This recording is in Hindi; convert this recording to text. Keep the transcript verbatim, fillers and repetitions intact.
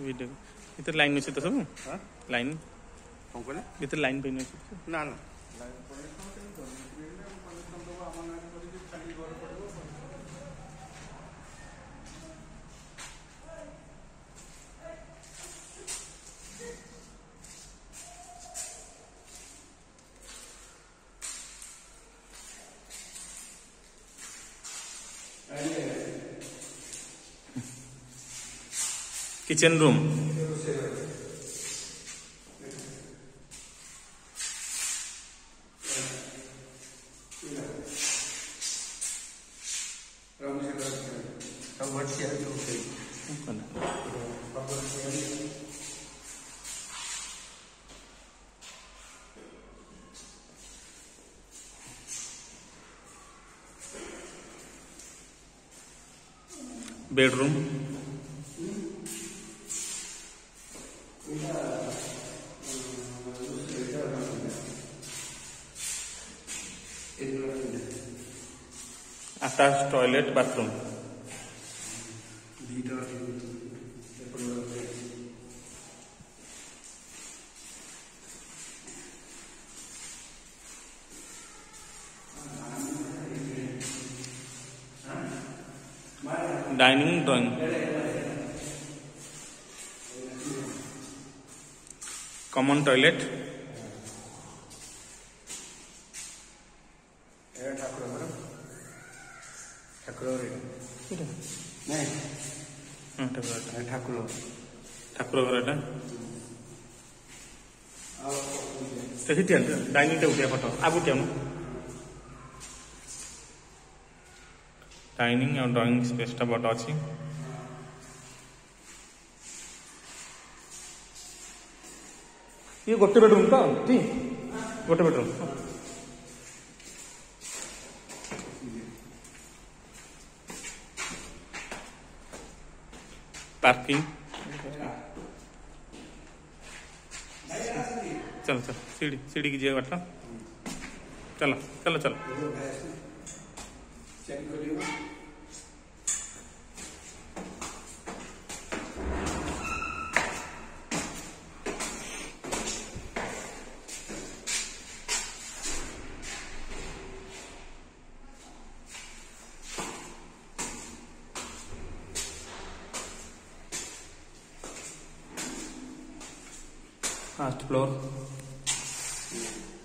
वीडियो भीतर लाइन अच्छे तो सब लाइन कौन कहले भीतर लाइन पे अच्छे ना ना kitchen room bedroom attach toilet bathroom dining drawing common toilet ठाकुर ठाकुर घर डाइनिंग टे उठिया फटो आगु क्या डाइनिंग और ड्राइंग स्पेस टा बड़ अच्छी ये गोटे बेडरूम तो ठीक गोटे बेडरूम पार्किंग चलो चलो सीढ़ी सीढ़ी की बाटा चलो चलो चलो फर्स्ट फ्लोर